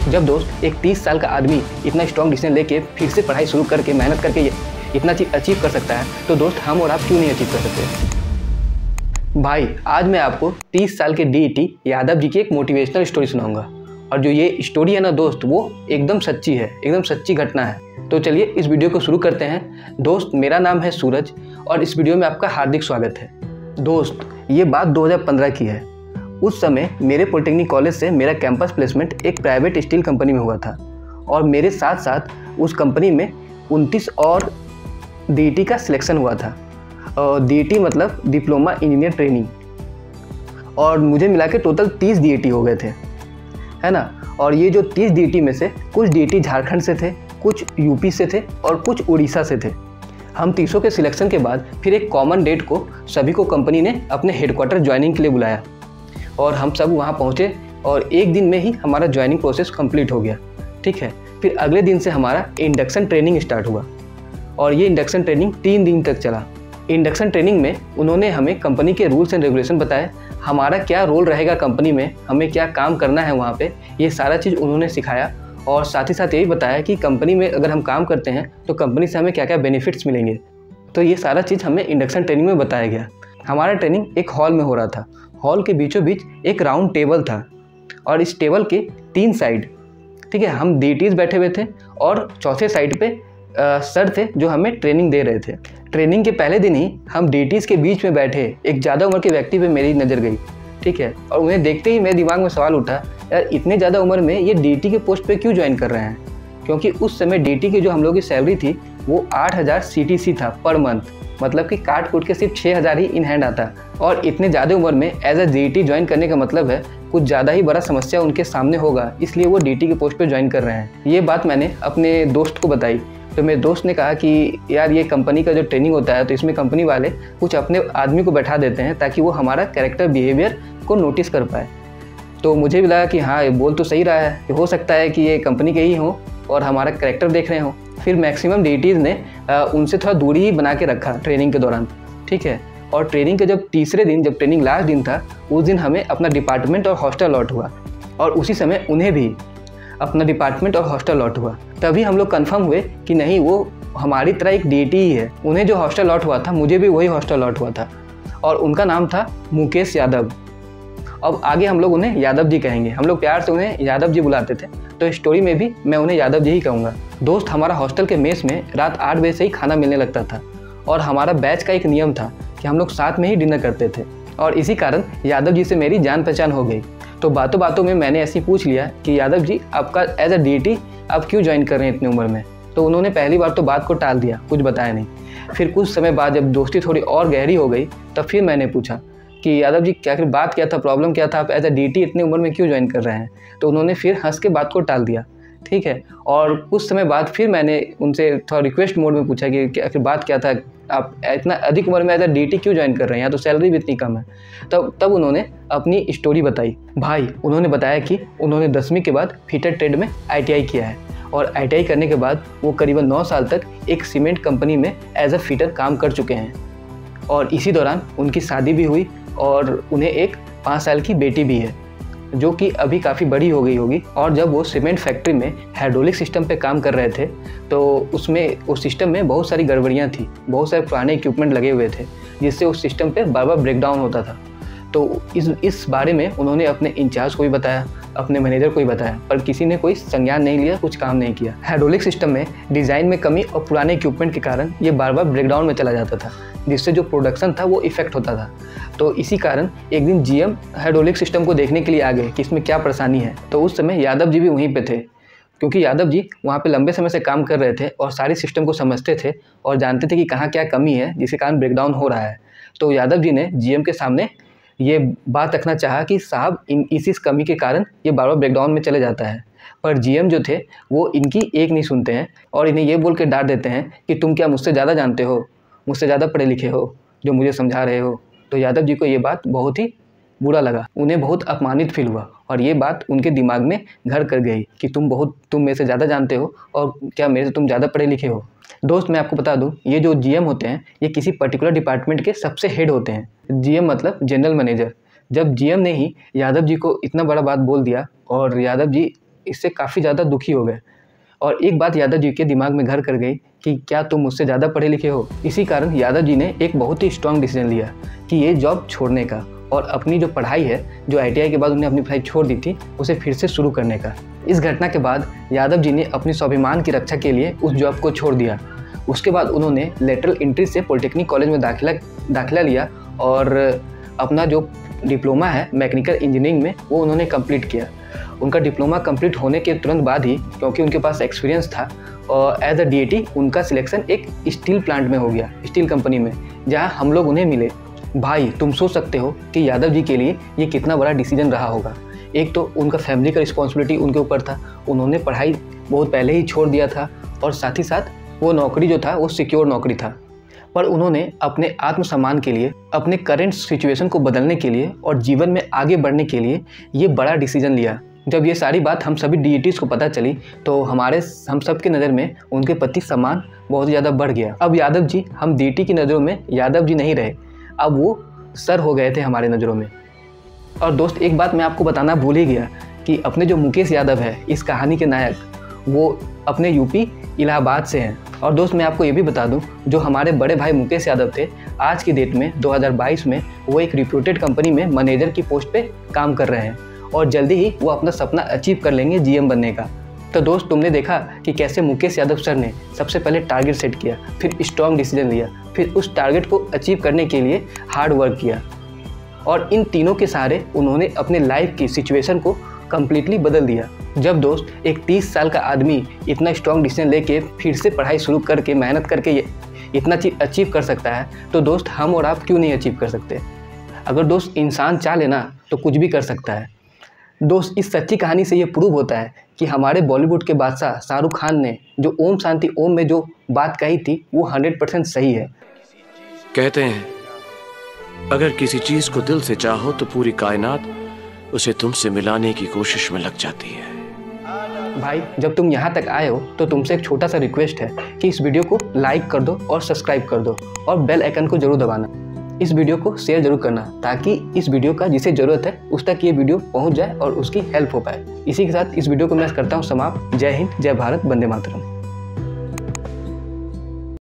जब दोस्त एक 30 साल का आदमी इतना स्ट्रॉन्ग डिसीजन लेके फिर से पढ़ाई शुरू करके मेहनत करके इतना चीज़ अचीव कर सकता है, तो दोस्त हम और आप क्यों नहीं अचीव कर सकते। भाई आज मैं आपको 30 साल के डीईटी यादव जी की एक मोटिवेशनल स्टोरी सुनाऊंगा, और जो ये स्टोरी है ना दोस्त, वो एकदम सच्ची है, एकदम सच्ची घटना है। तो चलिए इस वीडियो को शुरू करते हैं। दोस्त मेरा नाम है सूरज और इस वीडियो में आपका हार्दिक स्वागत है। दोस्त ये बात 2015 की है। उस समय मेरे पॉलिटेक्निक कॉलेज से मेरा कैंपस प्लेसमेंट एक प्राइवेट स्टील कंपनी में हुआ था, और मेरे साथ साथ उस कंपनी में 29 और डीईटी का सिलेक्शन हुआ था। डीईटी मतलब डिप्लोमा इंजीनियर ट्रेनिंग, और मुझे मिला के टोटल 30 डीईटी हो गए थे, है ना। और ये जो 30 डीईटी में से कुछ डीईटी झारखंड से थे, कुछ यूपी से थे और कुछ उड़ीसा से थे। हम 30 के सिलेक्शन के बाद फिर एक कॉमन डेट को सभी को कंपनी ने अपने हेडक्वार्टर ज्वाइनिंग के लिए बुलाया, और हम सब वहाँ पहुँचे और एक दिन में ही हमारा ज्वाइनिंग प्रोसेस कंप्लीट हो गया। ठीक है, फिर अगले दिन से हमारा इंडक्शन ट्रेनिंग स्टार्ट हुआ, और ये इंडक्शन ट्रेनिंग 3 दिन तक चला। इंडक्शन ट्रेनिंग में उन्होंने हमें कंपनी के रूल्स एंड रेगुलेशन बताए, हमारा क्या रोल रहेगा कंपनी में, हमें क्या काम करना है वहाँ पे, ये सारा चीज़ उन्होंने सिखाया। और साथ ही साथ यही बताया कि कंपनी में अगर हम काम करते हैं तो कंपनी से हमें क्या क्या बेनिफिट्स मिलेंगे। तो ये सारा चीज़ हमें इंडक्शन ट्रेनिंग में बताया गया। हमारा ट्रेनिंग एक हॉल में हो रहा था। हॉल के बीचों बीच एक राउंड टेबल था, और इस टेबल के 3 साइड, ठीक है, हम डीईटीज बैठे हुए थे, और चौथे साइड पे सर थे जो हमें ट्रेनिंग दे रहे थे। ट्रेनिंग के पहले दिन ही हम डीईटीज के बीच में बैठे एक ज़्यादा उम्र के व्यक्ति पे मेरी नज़र गई, ठीक है। और उन्हें देखते ही मेरे दिमाग में सवाल उठा, यार इतने ज़्यादा उम्र में ये डीईटी के पोस्ट पे क्यों ज्वाइन कर रहे हैं। क्योंकि उस समय डीईटी की जो हम लोग की सैलरी थी वो 8000 सीटीसी था पर मंथ, मतलब कि काट कूट के सिर्फ 6000 ही इन हैंड आता। और इतने ज़्यादा उम्र में एज अ डीईटी ज्वाइन करने का मतलब है कुछ ज़्यादा ही बड़ा समस्या उनके सामने होगा, इसलिए वो डीईटी के पोस्ट पे ज्वाइन कर रहे हैं। ये बात मैंने अपने दोस्त को बताई, तो मेरे दोस्त ने कहा कि यार ये कंपनी का जो ट्रेनिंग होता है तो इसमें कंपनी वाले कुछ अपने आदमी को बैठा देते हैं ताकि वो हमारा कैरेक्टर बिहेवियर को नोटिस कर पाए। तो मुझे भी लगा कि हाँ ये बोल तो सही रहा है, कि हो सकता है कि ये कंपनी के ही हों और हमारा कैरेक्टर देख रहे हों। फिर मैक्सिमम डीईटीज़ ने उनसे थोड़ा दूरी ही बना के रखा ट्रेनिंग के दौरान, ठीक है। और ट्रेनिंग के जब तीसरे दिन, जब ट्रेनिंग लास्ट दिन था, उस दिन हमें अपना डिपार्टमेंट और हॉस्टल अलॉट हुआ, और उसी समय उन्हें भी अपना डिपार्टमेंट और हॉस्टल अलॉट हुआ। तभी हम लोग कंफर्म हुए कि नहीं वो हमारी तरह एक डीईटी ही है। उन्हें जो हॉस्टल अलॉट हुआ था मुझे भी वही हॉस्टल अलॉट हुआ था, और उनका नाम था मुकेश यादव। अब आगे हम लोग उन्हें यादव जी कहेंगे, हम लोग प्यार से उन्हें यादव जी बुलाते थे, तो स्टोरी में भी मैं उन्हें यादव जी ही कहूँगा। दोस्त हमारा हॉस्टल के मेस में रात 8 बजे से ही खाना मिलने लगता था, और हमारा बैच का एक नियम था कि हम लोग साथ में ही डिनर करते थे, और इसी कारण यादव जी से मेरी जान पहचान हो गई। तो बातों बातों में मैंने ऐसे ही पूछ लिया कि यादव जी आपका एज अ डीईटी आप क्यों ज्वाइन कर रहे हैं इतनी उम्र में। तो उन्होंने पहली बार तो बात को टाल दिया, कुछ बताया नहीं। फिर कुछ समय बाद जब दोस्ती थोड़ी और गहरी हो गई, तब फिर मैंने पूछा कि यादव जी क्या फिर बात क्या था, प्रॉब्लम क्या था, आप एज अ डीईटी इतनी उम्र में क्यों ज्वाइन कर रहे हैं। तो उन्होंने फिर हंस के बात को टाल दिया, ठीक है। और कुछ समय बाद फिर मैंने उनसे थोड़ा रिक्वेस्ट मोड में पूछा कि आखिर बात क्या था, आप इतना अधिक उम्र में एज अ डीईटी क्यों ज्वाइन कर रहे हैं, यहाँ तो सैलरी भी इतनी कम है। तब उन्होंने अपनी स्टोरी बताई। भाई उन्होंने बताया कि उन्होंने 10वीं के बाद फिटर ट्रेड में ITI किया है, और ITI करने के बाद वो करीबन 9 साल तक एक सीमेंट कंपनी में एज अ फिटर काम कर चुके हैं, और इसी दौरान उनकी शादी भी हुई, और उन्हें एक 5 साल की बेटी भी है जो कि अभी काफ़ी बड़ी हो गई होगी। और जब वो सीमेंट फैक्ट्री में हाइड्रोलिक सिस्टम पे काम कर रहे थे, तो उसमें उस सिस्टम में बहुत सारी गड़बड़ियाँ थी, बहुत सारे पुराने इक्विपमेंट लगे हुए थे, जिससे उस सिस्टम पे बार बार ब्रेकडाउन होता था। तो इस बारे में उन्होंने अपने इंचार्ज को भी बताया, अपने मैनेजर को भी बताया, पर किसी ने कोई संज्ञान नहीं लिया, कुछ काम नहीं किया। हाइड्रोलिक सिस्टम में डिज़ाइन में कमी और पुराने इक्विपमेंट के कारण ये बार बार ब्रेकडाउन में चला जाता था, जिससे जो प्रोडक्शन था वो इफेक्ट होता था। तो इसी कारण एक दिन GM हाइड्रोलिक सिस्टम को देखने के लिए आ गए कि इसमें क्या परेशानी है। तो उस समय यादव जी भी वहीं पे थे, क्योंकि यादव जी वहाँ पे लंबे समय से काम कर रहे थे और सारी सिस्टम को समझते थे और जानते थे कि कहाँ क्या कमी है जिसके कारण ब्रेकडाउन हो रहा है। तो यादव जी ने GM के सामने ये बात रखना चाहा कि साहब इस कमी के कारण ये बार बार ब्रेकडाउन में चले जाता है। पर GM जो थे वो इनकी एक नहीं सुनते हैं, और इन्हें ये बोल के डांट देते हैं कि तुम क्या मुझसे ज़्यादा जानते हो, मुझसे ज़्यादा पढ़े लिखे हो जो मुझे समझा रहे हो। तो यादव जी को ये बात बहुत ही बुरा लगा, उन्हें बहुत अपमानित फील हुआ, और ये बात उनके दिमाग में घर कर गई कि तुम मेरे से ज़्यादा जानते हो, और क्या मेरे से तुम ज़्यादा पढ़े लिखे हो। दोस्त मैं आपको बता दूं, ये जो GM होते हैं ये किसी पर्टिकुलर डिपार्टमेंट के सबसे हेड होते हैं। GM मतलब जनरल मैनेजर। जब GM ने ही यादव जी को इतना बड़ा बात बोल दिया, और यादव जी इससे काफ़ी ज़्यादा दुखी हो गए और एक बात यादव जी के दिमाग में घर कर गई कि क्या तुम मुझसे ज़्यादा पढ़े लिखे हो। इसी कारण यादव जी ने एक बहुत ही स्ट्रांग डिसीजन लिया कि ये जॉब छोड़ने का और अपनी जो पढ़ाई है, जो ITI के बाद उन्हें अपनी पढ़ाई छोड़ दी थी, उसे फिर से शुरू करने का। इस घटना के बाद यादव जी ने अपनी स्वाभिमान की रक्षा के लिए उस जॉब को छोड़ दिया। उसके बाद उन्होंने लेटरल एंट्री से पॉलिटेक्निक कॉलेज में दाखिला लिया और अपना जो डिप्लोमा है मैकेनिकल इंजीनियरिंग में वो उन्होंने कंप्लीट किया। उनका डिप्लोमा कंप्लीट होने के तुरंत बाद ही, क्योंकि उनके पास एक्सपीरियंस था, और एज अ DAT उनका सिलेक्शन एक स्टील प्लांट में हो गया, स्टील कंपनी में, जहां हम लोग उन्हें मिले। भाई तुम सोच सकते हो कि यादव जी के लिए ये कितना बड़ा डिसीजन रहा होगा। एक तो उनका फैमिली का रिस्पॉन्सिबिलिटी उनके ऊपर था, उन्होंने पढ़ाई बहुत पहले ही छोड़ दिया था और साथ ही साथ वो नौकरी जो था वो सिक्योर नौकरी था। पर उन्होंने अपने आत्मसम्मान के लिए, अपने करंट सिचुएशन को बदलने के लिए और जीवन में आगे बढ़ने के लिए ये बड़ा डिसीजन लिया। जब ये सारी बात हम सभी DATs को पता चली तो हम सब की नज़र में उनके प्रति सम्मान बहुत ज़्यादा बढ़ गया। अब यादव जी हम DAT की नज़रों में यादव जी नहीं रहे, अब वो सर हो गए थे हमारे नज़रों में। और दोस्त एक बात मैं आपको बताना भूल ही गया कि अपने जो मुकेश यादव है इस कहानी के नायक, वो अपने यूपी इलाहाबाद से हैं। और दोस्त मैं आपको ये भी बता दूं, जो हमारे बड़े भाई मुकेश यादव थे, आज की डेट में 2022 में वो एक रिप्यूटेड कंपनी में मैनेजर की पोस्ट पे काम कर रहे हैं और जल्दी ही वो अपना सपना अचीव कर लेंगे GM बनने का। तो दोस्त तुमने देखा कि कैसे मुकेश यादव सर ने सबसे पहले टारगेट सेट किया, फिर स्ट्रॉन्ग डिसीजन लिया, फिर उस टारगेट को अचीव करने के लिए हार्ड वर्क किया और इन तीनों के सहारे उन्होंने अपने लाइफ की सिचुएशन को कम्प्लीटली बदल दिया। जब दोस्त एक 30 साल का आदमी इतना स्ट्रॉन्ग डिसीजन लेके फिर से पढ़ाई शुरू करके मेहनत करके इतना चीज़ अचीव कर सकता है, तो दोस्त हम और आप क्यों नहीं अचीव कर सकते। अगर दोस्त इंसान चाह लेना तो कुछ भी कर सकता है। दोस्त इस सच्ची कहानी से ये प्रूव होता है कि हमारे बॉलीवुड के बादशाह शाहरुख खान ने जो ओम शांति ओम में जो बात कही थी वो 100% सही है। कहते हैं अगर किसी चीज़ को दिल से चाहो तो पूरी कायनात उसे तुमसे मिलाने की कोशिश में लग जाती है। भाई जब तुम यहाँ तक आए हो तो तुमसे एक छोटा सा रिक्वेस्ट है कि इस वीडियो को लाइक कर दो और सब्सक्राइब कर दो और बेल आइकन को जरूर दबाना। इस वीडियो को शेयर जरूर करना ताकि इस वीडियो का जिसे ज़रूरत है उस तक ये वीडियो पहुँच जाए और उसकी हेल्प हो पाए। इसी के साथ इस वीडियो को मैं करता हूँ समाप्त। जय हिंद, जय भारत, वंदे मातरम।